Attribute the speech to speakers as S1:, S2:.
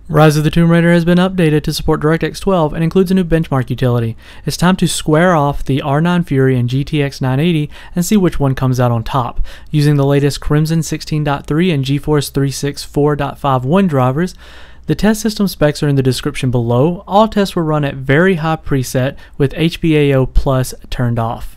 S1: Rise of the Tomb Raider has been updated to support DX 12 and includes a new benchmark utility. It's time to square off the R9 Fury and GTX 980 and see which one comes out on top. Using the latest Crimson 16.3 and GeForce 364.51 drivers, the test system specs are in the description below. All tests were run at very high preset with HBAO Plus turned off.